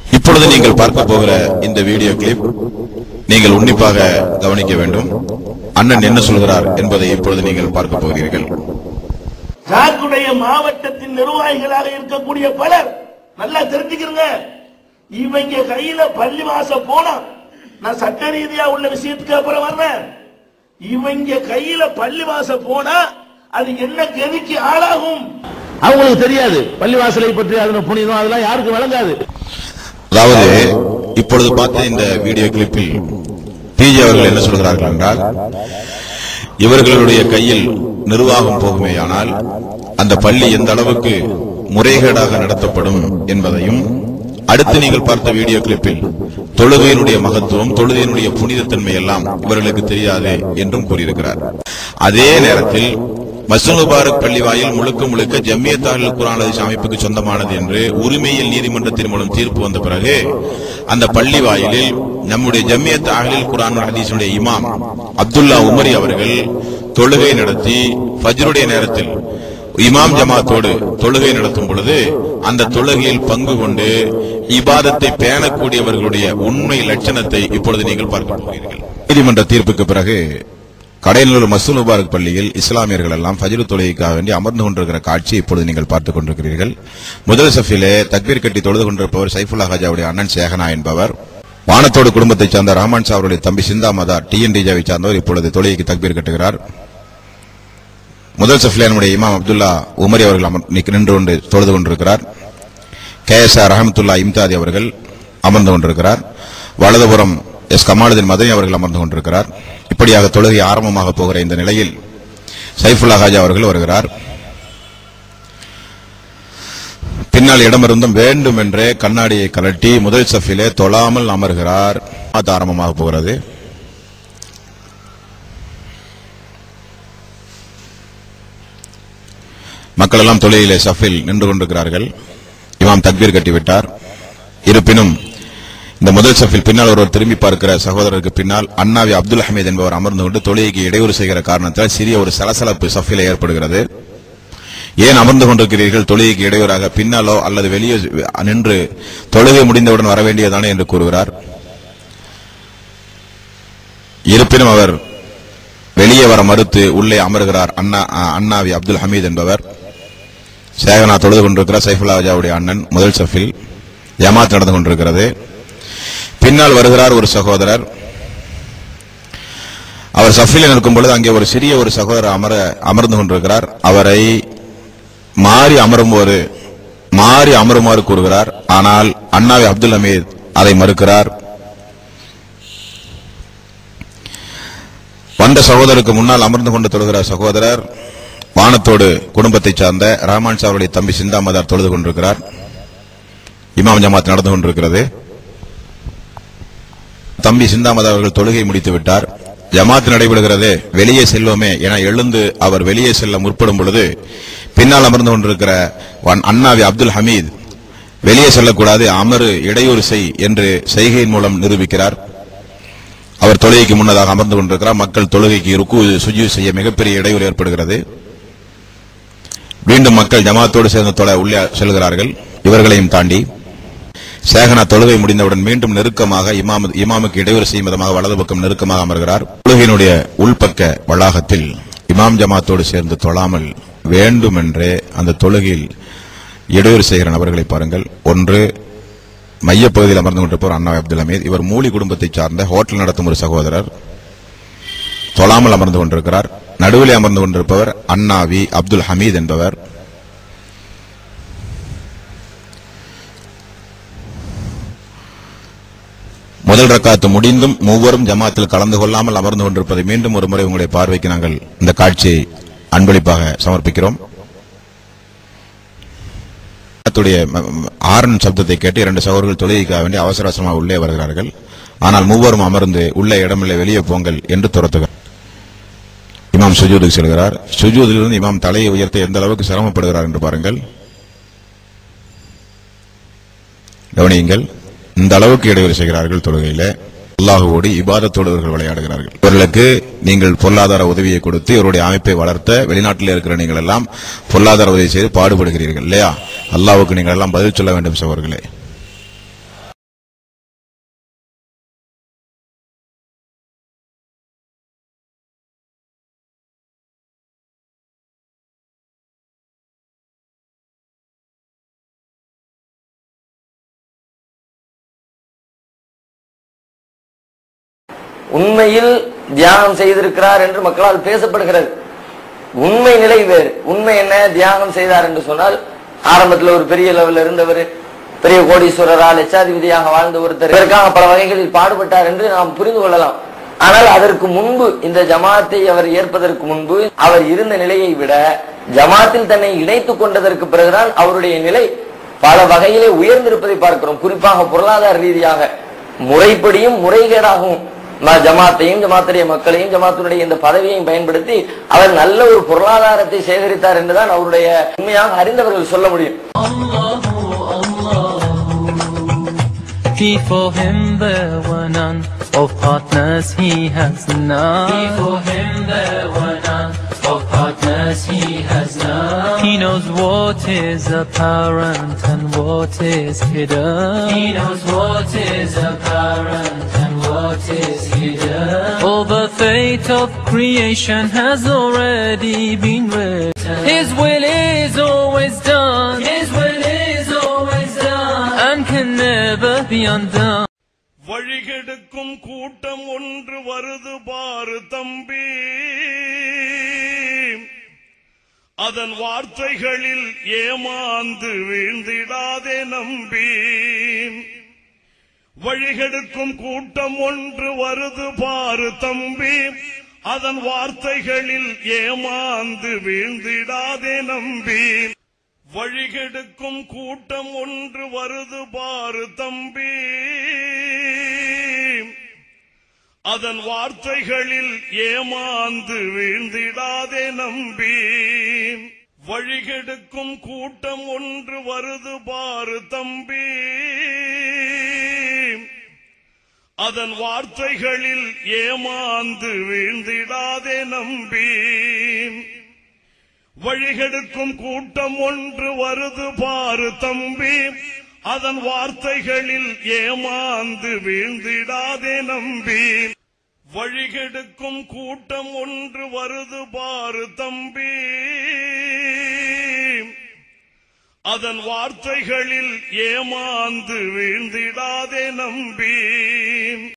இப்பொழுது நீங்கள் பார்க்க போகிற இந்த வீடியோ கிளிப் நீங்கள் உன்னிப்பாக கவனிக்க வேண்டும். அண்ணன் என்ன சொல்கிறார் என்பதை இப்பொழுது நீங்கள் பார்க்க போகிறீர்கள். ஜாக்குடைய மாவட்டத்தின் நிர்வாகிகளாக இருக்கக்கூடிய பலர் நல்லா தெரிஞ்சுக்கிறங்க. இவங்க கையில பள்ளிவாச போனா, நான் சட்ட ரீதியா உள்ள விஷயத்துக்கு அப்புறம் வர்றேன். இவங்க கையில பள்ளிவாச போனா அது என்ன கதிக்கு ஆளாகும் அவங்களுக்கு தெரியாது. பள்ளிவாசலை பற்றி அதன புனிதம் அதெல்லாம் யாருக்கு வழங்காது. அதாவது இப்பொழுது பார்த்த இந்த வீடியோ கிளிப்பில் பிஜே அவர்கள் என்ன சொல்கிறார்கள் என்றால், இவர்களுடைய கையில் நிர்வாகம் போகுமேயானால் அந்த பள்ளி எந்த அளவுக்கு முறைகேடாக நடத்தப்படும் என்பதையும், அடுத்து நீங்கள் பார்த்த வீடியோ கிளிப்பில் தொழுகையினுடைய மகத்துவம், தொழுகையினுடைய புனிதத்தன்மை எல்லாம் இவர்களுக்கு தெரியாது என்றும் கூறியிருக்கிறார். அதே நேரத்தில் மஸ்ஜித் முபாரக் பள்ளி வாயில் முழுக்க முழுக்க ஜம்மியத் அஹ்லுல் குர்ஆன் ஹதீஸ் அமைப்புக்கு சொந்தமானது என்று உரிமையில் நீதிமன்றத்தின் மூலம் தீர்ப்பு வந்த பிறகு அந்த பள்ளி வாயிலில் நம்முடைய ஜம்மியத் அஹ்லுல் குர்ஆன் ஹதீஸுடைய இமாம் அப்துல்லா உமரி அவர்கள் தொழுகை நடத்தி ஃபஜ்ருடைய நேரத்தில் இமாம் ஜமாத்தோடு தொழுகை நடத்தும் பொழுது அந்த தொழுகையில் பங்கு கொண்டு இபாதத்தை பேணக்கூடியவர்களுடைய உண்மை லட்சணத்தை இப்பொழுது நீங்கள் பார்க்க போகிறீர்கள். நீதிமன்ற தீர்ப்புக்கு பிறகு கடையனூர் மஸ்ஜித் முபாரக் பள்ளியில் இஸ்லாமியர்கள் எல்லாம் ஃபஜ்ர் தொழுகைக்காக வேண்டி அமர்ந்து கொண்டிருக்கிற காட்சி இப்பொழுது நீங்கள் பார்த்துக் கொண்டிருக்கிறீர்கள். முதல் சஃபிலே தக்பீர் கட்டி தொழுது கொண்டிருப்பவர் சைஃபுல்லா ஹாஜாவுடைய அண்ணன் சேகனா என்பவர். வானத்தோடு குடும்பத்தைச் சார்ந்த ரஹ்மான் ஷா அவருடைய தம்பி சிந்தா மதார் டிஎன்டிஜாவை சார்ந்தவர் இப்பொழுது தொழுகைக்கு தக்பீர் கட்டுகிறார். முதல் சஃபிலே நம்முடைய இமாம் அப்துல்லா உமரி அவர்கள் நின்று கொண்டு தொழுது கொண்டிருக்கிறார். கேஎஸ்ஆர் ரஹமத்துல்லா இம்தாதி அவர்கள் அமர்ந்து கொண்டிருக்கிறார். வலதுபுறம் எஸ் கமாலுதீன் மதனி அவர்கள் அமர்ந்து கொண்டிருக்கிறார். இப்படியாக தொழுகை ஆரம்பமாக போகிற இந்த நிலையில் சைஃபுல்லா ஹாஜா அவர்கள் வருகிறார். பின்னால் இடமிருந்தும் வேண்டும் என்றே கண்ணாடியை கலட்டி முதல் சஃபிலே தொழாமல் அமர்கிறார். அது ஆரம்பமாக போகிறது. மக்கள் எல்லாம் தொழுகையிலே சஃபில் நின்று கொண்டிருக்கிறார்கள். இமாம் தக்பீர் கட்டிவிட்டார். இருப்பினும் இந்த முதல் சஃபில் பின்னால் ஒருவர் திரும்பி பார்க்கிற சகோதரருக்கு பின்னால் அண்ணாவி அப்துல் ஹமீத் என்பவர் அமர்ந்து கொண்டு தொழுகைக்கு இடையூறு செய்கிற காரணத்தால் சிறிய ஒரு சலசலப்பு சஃபிலே ஏற்படுகிறது. ஏன் அமர்ந்து கொண்டிருக்கிறீர்கள் தொழுகைக்கு இடையூறாக, பின்னாலோ அல்லது வெளியே நின்று தொழுகை முடிந்தவுடன் வர வேண்டியதானே என்று கூறுகிறார். இருப்பினும் அவர் வெளியே வர மறுத்து உள்ளே அமர்கிறார். அண்ணாவி அப்துல் ஹமீத் என்பவர். சேகனா தொழுது கொண்டிருக்கிறார். சைஃபுல்லா ஹாஜாவுடைய அண்ணன் முதல் சஃபில் ஜமாத் நடந்து கொண்டிருக்கிறது. பின்னால் வருகிறார் ஒரு சகோதரர். அவர் சஃபில் நிற்கும் பொழுது அங்கே ஒரு சிறிய ஒரு சகோதரர் அமர்ந்து கொண்டிருக்கிறார். அவரை மாறி அமருமாறு கூறுகிறார். ஆனால் அண்ணாவி அப்துல் ஹமீத் அதை மறுக்கிறார். வந்த சகோதரருக்கு முன்னால் அமர்ந்து கொண்டு தொழுகிறார் சகோதரர். வானத்தோடு குடும்பத்தை சார்ந்த ரஹ்மான் ஷா அவருடைய தம்பி சிந்தா மதார் தொழுது கொண்டிருக்கிறார். இமாம் ஜமாத் நடந்து கொண்டிருக்கிறது. தம்பி சிந்தா மதார் அவர்கள் தொழுகை முடித்து விட்டார். ஜமாத் நடைபெறுகிறது. வெளியே செல்வோமே என எழுந்து அவர் வெளியே செல்ல முற்படும் பொழுது பின்னால் அமர்ந்து கொண்டிருக்கிற அண்ணாவி அப்துல் ஹமீத் வெளியே செல்லக்கூடாது, அமரு, இடையூறு செய் என்று செய்கையின் மூலம் நிரூபிக்கிறார். அவர் தொழுகைக்கு முன்னதாக அமர்ந்து கொண்டிருக்கிறார். மக்கள் தொழுகைக்கு ருக்கு சுஜூத் செய்ய மிகப்பெரிய இடையூறு ஏற்படுகிறது. மீண்டும் மக்கள் ஜமாத்தோடு சேர்ந்து தொழ உள்ளே செல்கிறார்கள். இவர்களையும் தாண்டி சேகனா தொழுகை முடிந்தவுடன் மீண்டும் நெருக்கமாக இமாமுக்கு இடையூறு செய்யும் விதமாக வலது பக்கம் நெருக்கமாக அமர்கிறார். தொழுகையினுடைய உள்பக்க வளாகத்தில் இமாம் ஜமாத்தோடு சேர்ந்து தொழாமல் வேண்டுமென்றே அந்த தொழுகையில் இடையூறு செய்கிற நபர்களை பாருங்கள். ஒன்று, மையப்பகுதியில் அமர்ந்து கொண்டிருப்பவர் அண்ணா அப்துல் ஹமீத். இவர் மூலி குடும்பத்தை சார்ந்த ஹோட்டல் நடத்தும் ஒரு சகோதரர். தொழாமல் அமர்ந்து கொண்டிருக்கிறார். நடுவிலே அமர்ந்து கொண்டிருப்பவர் அண்ணாவி அப்துல் ஹமீத் என்பவர். முதல் ரக்காத்து முடிந்தும் மூவரும் ஜமாத்தில் கலந்து கொள்ளாமல் அமர்ந்து கொண்டிருப்பதை மீண்டும் ஒரு முறை உங்களுடைய பார்வைக்கு நாங்கள் இந்த காட்சியை அன்பளிப்பாக சமர்ப்பிக்கிறோம். ஆரன் சப்தத்தை கேட்டு இரண்டு சகோதரர்கள் தொழுகைக்காக வேண்டி அவசர அவசரமாக உள்ளே வருகிறார்கள். ஆனால் மூவரும் அமர்ந்து உள்ளே இடமில்லை, வெளியே போங்கள் என்று துரத்துகிறார். இமாம் சுஜூதுக்கு செல்கிறார். சுஜூதிலிருந்து இமாம் தலையை உயர்த்த எந்த அளவுக்கு சிரமப்படுகிறார் என்று பாருங்கள், கவனியுங்கள். இந்த அளவுக்கு இடைவெளி செய்கிறார்கள் தொழுகையில. அல்லாஹ்வோடு இபாதத்தோடு இவர்கள் விளையாடுகிறார்கள். இவர்களுக்கு நீங்கள் பொருளாதார உதவியை கொடுத்து இவருடைய அமைப்பை வளர்த்த வெளிநாட்டில் இருக்கிற நீங்கள் எல்லாம் பொருளாதார உதவி செய்து பாடுபடுகிறீர்கள் இல்லையா? அல்லாஹ்வுக்கு நீங்கள் எல்லாம் பதில் சொல்ல வேண்டும் சகோதரர்களே. உண்மையில் தியாகம் செய்திருக்கிறார் என்று மக்களால் பேசப்படுகிறது. உண்மை நிலை வேறு. உண்மை என்ன? தியாகம் செய்தார் என்று சொன்னால் ஆரம்பத்தில் ஒரு பெரிய லெவலில் இருந்தவர், பெரிய கோடீஸ்வரரா லட்சாதிபதியாக வாழ்ந்த ஒருத்தர், இதற்காக பல வகைகளில் பாடுபட்டார் என்று நாம் புரிந்து கொள்ளலாம். ஆனால் அதற்கு முன்பு, இந்த ஜமாத்தை அவர் ஏற்பதற்கு முன்பு அவர் இருந்த நிலையை விட ஜமாத்தில் தன்னை இணைத்துக் கொண்டதற்கு பிறகுதான் அவருடைய நிலை பல வகையிலே உயர்ந்திருப்பதை பார்க்கிறோம். குறிப்பாக பொருளாதார ரீதியாக முறைப்படியும் முறைகேடாகவும் ஜமாத்தையும் ஜமாத்துடைய மக்களையும் ஜமாத்துடைய இந்த பதவியையும் பயன்படுத்தி அவர் நல்ல ஒரு பொருளாதாரத்தை சேகரித்தார் என்றுதான் அவருடைய உண்மையாக அறிந்தவர்கள் சொல்ல முடியும். For him there were none, of partners he has none. For him there were none, of partners he has none. He knows what is apparent and what is hidden. He knows what is apparent and what is hidden. All the fate of creation has already been written. His will is always done. His will is always done and can never be undone. வழிகெடுக்கும் கூட்டம் ஒன்று வருது பாரு தம்பி, அதன் வார்த்தைகளில் ஏமாந்து வீழ்ந்திடாதே நம்பி. வழிகெடுக்கும் கூட்டம் ஒன்று வருது பாரு தம்பி, அதன் வார்த்தைகளில் ஏமாந்து வீழ்ந்திடாதே நம்பி. வழிகெடுக்கும் கூட்டம் ஒன்று வருது பாரு தம்பி, அதன் வார்த்தைகளில் ஏமாந்து வீழ்ந்திடாதே நம்பி. வழிகெடுக்கும் கூட்டம் ஒன்று வருது பாரு தம்பி, அதன் வார்த்தைகளில் ஏமாந்து வீழ்ந்திடாதே நம்பி. வழிகெடுக்கும் கூட்டம் ஒன்று வருது பாரு தம்பி, அதன் வார்த்தைகளில் ஏமாந்து வீழ்ந்திடாதே நம்பி. வழிகெடுக்கும் கூட்டம் ஒன்று வருது பாரு தம்பி, அதன் வார்த்தைகளில் ஏமாந்து வீழ்ந்திடாதே நம்பி.